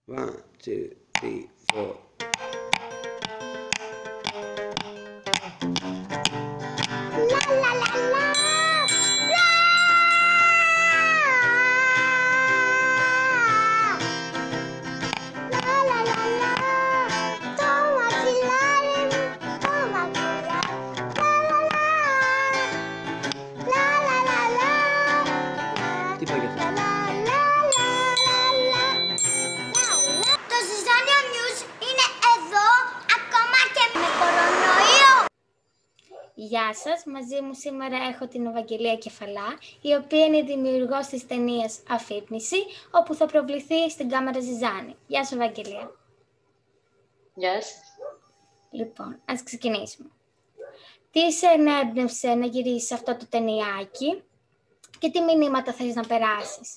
One, two, three, four. La la la la. Τι πάει αυτό? Το Ζυζάνιο News είναι εδώ ακόμα και με κορονοϊό. Γεια σας, μαζί μου σήμερα έχω την Ευαγγελία Κεφαλά, η οποία είναι η δημιουργός της ταινίας Αφύπνιση, όπου θα προβληθεί στην Κάμερα Ζυζάνη. Γεια σου, Ευαγγελία. Γεια σας. Λοιπόν, ας ξεκινήσουμε. Τι σε ενέπνευσε να γυρίσεις αυτό το ταινιάκι και τι μηνύματα θέλεις να περάσεις?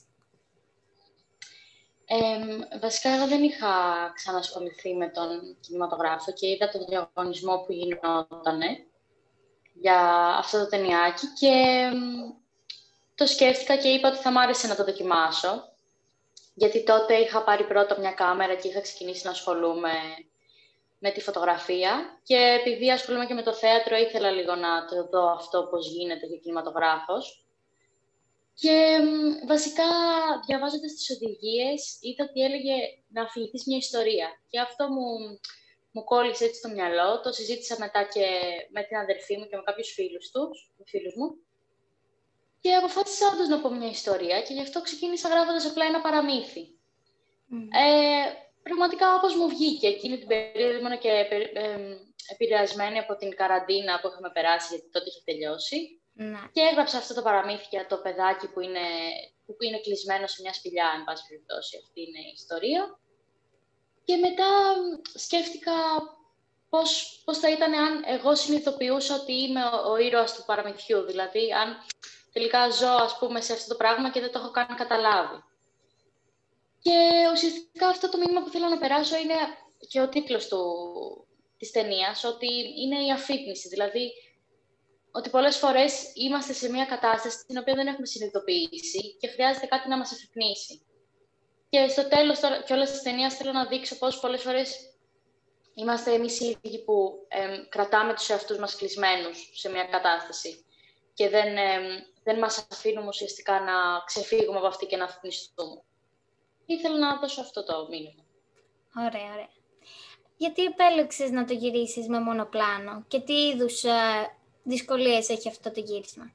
Βασικά, εγώ δεν είχα ξανασχοληθεί με τον κινηματογράφο και είδα τον διαγωνισμό που γινότανε για αυτό το ταινιάκι και το σκέφτηκα και είπα ότι θα μ' άρεσε να το δοκιμάσω, γιατί τότε είχα πάρει πρώτα μια κάμερα και είχα ξεκινήσει να ασχολούμαι με τη φωτογραφία και επειδή ασχολούμαι και με το θέατρο ήθελα λίγο να το δω αυτό πώς γίνεται για κινηματογράφος. Και βασικά, διαβάζοντας τις οδηγίες, είδα ότι έλεγε να αφηγηθείς μια ιστορία. Και αυτό μου κόλλησε έτσι στο μυαλό. Το συζήτησα μετά και με την αδερφή μου και με κάποιους φίλους μου. Και αποφάσισα όντως να πω μια ιστορία και γι' αυτό ξεκίνησα γράφοντας απλά ένα παραμύθι. Πραγματικά όπως μου βγήκε. Εκείνη την περίοδο ήμουν και επηρεασμένη από την καραντίνα που είχαμε περάσει, γιατί τότε είχε τελειώσει. Να. Και έγραψα αυτό το παραμύθι για το παιδάκι που είναι κλεισμένο σε μια σπηλιά, εν πάση περιπτώσει. Αυτή είναι η ιστορία. Και μετά σκέφτηκα πώς θα ήταν αν εγώ συνειδητοποιούσα ότι είμαι ο ήρωας του παραμυθιού. Δηλαδή, αν τελικά ζω, ας πούμε, σε αυτό το πράγμα και δεν το έχω καν καταλάβει. Και ουσιαστικά αυτό το μήνυμα που θέλω να περάσω είναι και ο τίτλος της ταινίας, ότι είναι η αφύπνιση. Δηλαδή, ότι πολλές φορές είμαστε σε μια κατάσταση στην οποία δεν έχουμε συνειδητοποιήσει και χρειάζεται κάτι να μας αφυπνίσει. Και στο τέλος κιόλας της ταινίας θέλω να δείξω πώς πολλές φορές είμαστε εμείς οι ίδιοι που κρατάμε τους εαυτούς μας κλεισμένους σε μια κατάσταση και δεν μας αφήνουμε ουσιαστικά να ξεφύγουμε από αυτή και να αφυπνιστούμε. Ήθελα να δώσω αυτό το μήνυμα. Ωραία, ωραία. Γιατί επέλεξες να το γυρίσεις με μονοπλάνο και τι είδους δυσκολίες έχει αυτό το γύρισμα?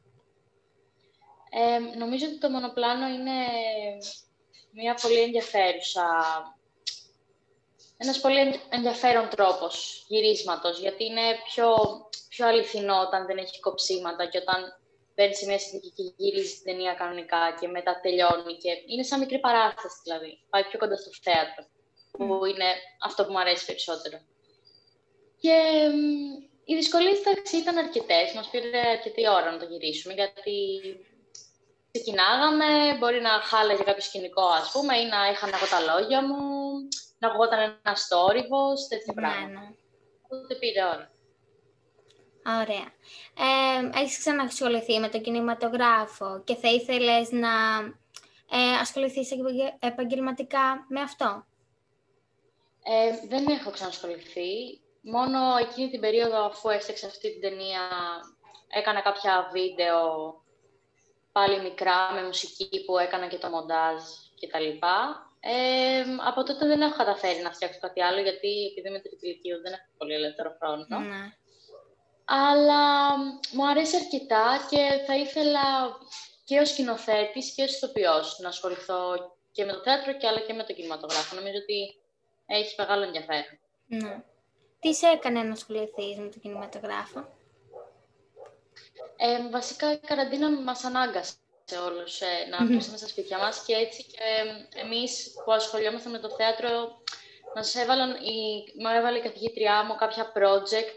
Νομίζω ότι το μονοπλάνο είναι μια πολύ ένας πολύ ενδιαφέρον τρόπος γυρίσματος, γιατί είναι πιο αληθινό όταν δεν έχει κοψίματα και όταν μπαίνει σε μια συνθήκη και γυρίζει την ταινία κανονικά και μετά τελειώνει και είναι σαν μικρή παράσταση δηλαδή. Πάει πιο κοντά στο θέατρο, που είναι αυτό που μου αρέσει περισσότερο. Και οι δυσκολίες ήταν αρκετές. Μας πήρε αρκετή ώρα να το γυρίσουμε, γιατί ξεκινάγαμε, μπορεί να χάλαγε κάποιο σκηνικό, ας πούμε, ή να είχαν εγώ τα λόγια μου, να βγόταν ένα storyboard, τέτοια πράγματα. Οπότε πήρε ώρα. Ωραία. Έχεις ξανασχοληθεί με το κινηματογράφο και θα ήθελες να ασχοληθείς επαγγελματικά με αυτό? Δεν έχω ξανασχοληθεί. Μόνο εκείνη την περίοδο, αφού έφτιαξα αυτή την ταινία, έκανα κάποια βίντεο πάλι μικρά, με μουσική που έκανα και το μοντάζ κτλ. Από τότε δεν έχω καταφέρει να φτιάξω κάτι άλλο, γιατί επειδή είμαι τριπλικίου δεν έχω πολύ ελεύθερο χρόνο. Ναι. Αλλά μου αρέσει αρκετά και θα ήθελα και ως σκηνοθέτης και ως ηθοποιός να ασχοληθώ και με το θέατρο αλλά και με το κινηματογράφο. Νομίζω ότι έχει μεγάλο ενδιαφέρον. Ναι. Τι σε έκανε να ασχοληθείς με το κινηματογράφο? Βασικά η καραντίνα μας ανάγκασε όλους να κλείσουμε στα σπίτια μας και έτσι και εμείς που ασχολιόμαστε με το θέατρο μου έβαλε η καθηγήτριά μου κάποια project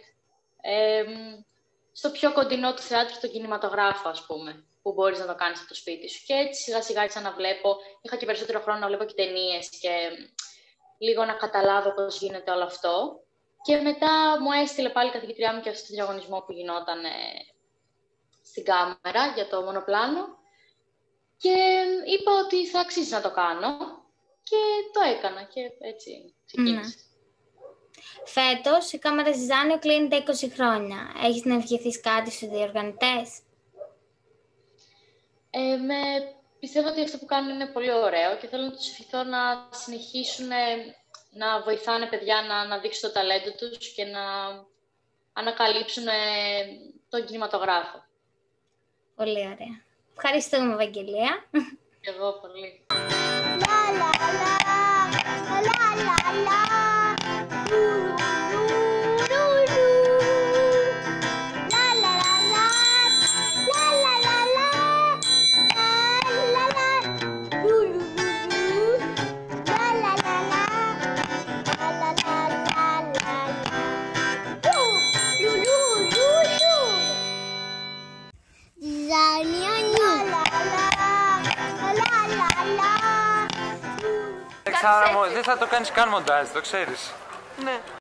στο πιο κοντινό του θέατρου, το κινηματογράφο, ας πούμε, που μπορείς να το κάνεις από το σπίτι σου. Και έτσι σιγά σιγά άρχισα να βλέπω, είχα και περισσότερο χρόνο να βλέπω και ταινίες και λίγο να καταλάβω πώς γίνεται όλο αυτό. Και μετά μου έστειλε πάλι η καθηγήτριά μου και αυτό το διαγωνισμό που γινόταν στην κάμερα για το μονοπλάνο και είπα ότι θα αξίζει να το κάνω. και το έκανα και έτσι ξεκίνησε. Φέτος η Κάμαρα Ζιζάνιο κλείνει τα 20 χρόνια. Έχεις να ευχηθείς κάτι στους διοργανωτές? Πιστεύω ότι αυτό που κάνουν είναι πολύ ωραίο και θέλω να τους ευχηθώ να συνεχίσουν να βοηθάνε παιδιά να αναδείξουν το ταλέντο τους και να ανακαλύψουν τον κινηματογράφο. Πολύ ωραία. Ευχαριστούμε, Ευαγγελία. Και εγώ πολύ. Δεν θα το κάνεις καν μοντάζ, το ξέρεις. Ναι.